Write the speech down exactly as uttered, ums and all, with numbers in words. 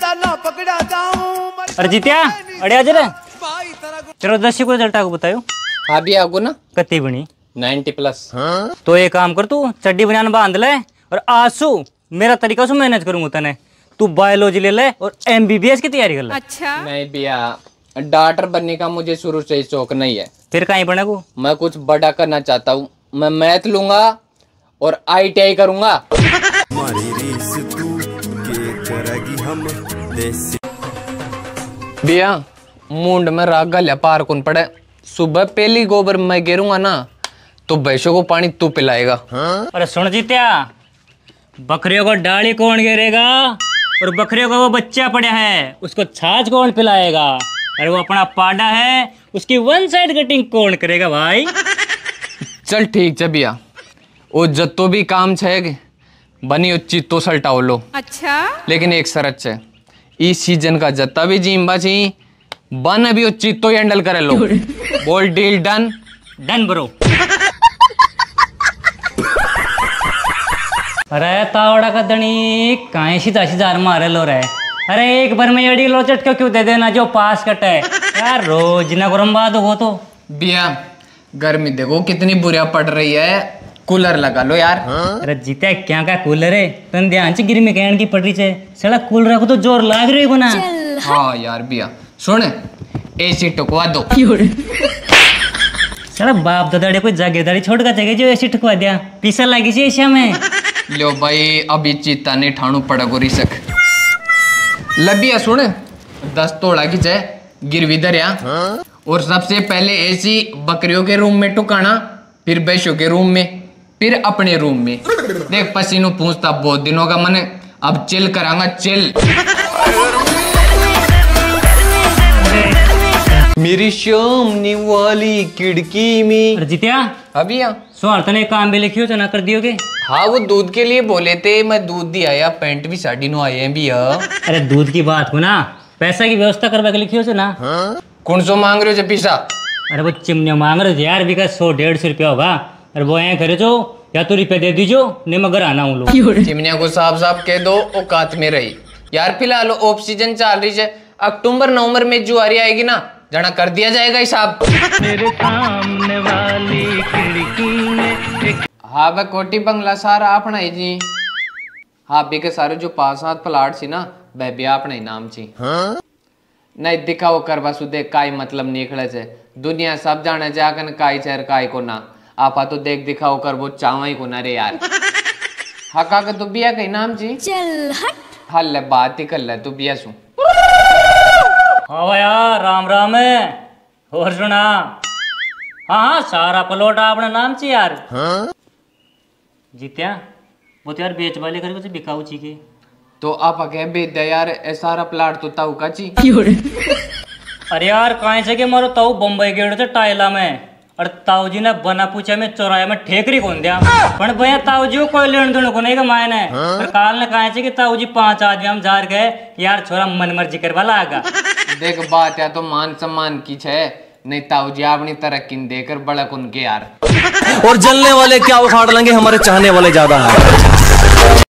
अरे जीत्या अड़े आज रे चलो दस को रिजल्ट आगो बतायो। हाँ भी आगो ना कत्ती बनी नाइन्टी प्लस। तो एक काम कर तू चड्डी बनियान बांध ले और आंसू मेरा तरीका से मेहनत करूंगा तने। तू बायोलॉजी ले ले और एमबीबीएस की तैयारी कर ले। अच्छा नहीं भैया डॉक्टर बनने का मुझे शुरू से ही शौक नहीं है। फिर कहीं बनेगो? मैं कुछ बड़ा करना चाहता हूँ। मैं मैथ लूंगा और आईटीआई करूंगा। भैया मुंड में राग गल पार कौन पड़े। सुबह पहली गोबर मैं गिरूंगा ना तो भैंसों को पानी तू पिलाएगा। अरे सुन जीत्या, बकरियों को डाली कौन गिरेगा और बकरियों का वो बच्चा पड़ा है उसको छाछ कौन पिलाएगा। अरे वो अपना पाडा है उसकी वन साइड कटिंग कौन करेगा भाई। चल ठीक है भैया, वो जत्तो भी काम छे बनी उच्ची तो सल्टाओ लो। अच्छा लेकिन एक शरत है, इस सीजन का जत्ता भी जीम्बा ची बन अभी उच्ची तो हैंडल करे लो। बोल डील डन। Done bro. अरे तावड़ा का दनी काहे सीधा सीधा मारे लो रे। अरे एक बार में एडी लो चटके क्यों दे देना जो पास कट है यार। रोज ना गरम बात हो तो भैया गर्मी देखो कितनी बुरी पड़ रही है, कूलर लगा लो यार। अरे जीता क्या का कूलर है तन ध्यान से गिर में कहन की पड़ रही है सड़ा कूलर को तो जोर लाग रही है ना। हाँ यार भैया सुन एसी टुकवा दो। सड़ा बाप दादा कोई जागीरदारी छोड़ का जगह जो एसी टुकवा दिया पीसा लगी सी एशिया में। लो भाई अभी चीता नहीं ठाणु पड़ा गोरी सक लबिया सुन दस तोड़ा की चाय गिरवी दरिया और सबसे पहले एसी बकरियों के रूम में टुकाना, फिर भैंसों के रूम में, फिर अपने रूम में। देख पसीनो पूछता बहुत दिनों का मन अब चिल करांगा चिल। मेरी शामने वाली खिड़की में। जीत्या अभी सोहर तने काम भी लिखियो तो ना कर दियोगे। हाँ वो दूध के लिए बोले थे, मैं दूध दिया या पेंट भी साड़ी नो आए हैं भैया। अरे दूध की बात हो ना पैसा की व्यवस्था करवा के लिखियो से ना। कौन सो मांग रहे हो पैसा? अरे वो चिमने मांग रहे यार भी सौ डेढ़ सौ रुपया होगा। अरे वो यहाँ करे जो या तो रुपये दे दीजो नहीं मगर आना हूँ लोग। चिमनिया को साफ साफ कह दो औकात में रही यार। फिलहाल ऑफ सीजन चल रही है, अक्टूबर नवंबर में जुआरी आएगी ना जना कर दिया जाएगा हिसाब। मेरे सामने वाली खिड़की में। हाँ वह कोटी बंगला सारा अपना ही जी। हाँ भी के सारे जो पास हाथ प्लाट सी ना वह भी अपना ही नाम छी। हाँ? नहीं दिखाओ करवा सुदे काई मतलब निकले से दुनिया सब जाने जाकर काई चेर काई को ना आपा तो देख दिखाओ कर वो चावा ही को ना रे यार। हाँ काका तू बिया कहीं नाम जी चल हट। हल बात ही कर ले तू बिया सु। हाँ यार राम राम है और सुना। हाँ हाँ सारा पलोटा अपना नाम ची यार। हाँ? जीत्या वो तो यार बेच वाले घर से बिकाऊ ची के तो आप आगे बेच दे यार ए सारा प्लाट तो ताऊ का ची। अरे यार कहाँ से के मारो ताऊ बम्बई गेड़ से टाइला में और ताऊ जी ने बना पूछा में चौराहे में ठेकरी कौन दिया पर भैया ताऊ जी को कोई लेन देन को नहीं का मायने। पर काल ने कहा कि ताऊ जी पांच आदमी हम जार गए यार छोरा मन मर्जी करवा लागा। देख बात है तो मान सम्मान की छे नहीं ताऊ जी अपनी तरक्की देकर बड़क उनके यार। और जलने वाले क्या उखाड़ लेंगे हमारे चाहने वाले ज्यादा है।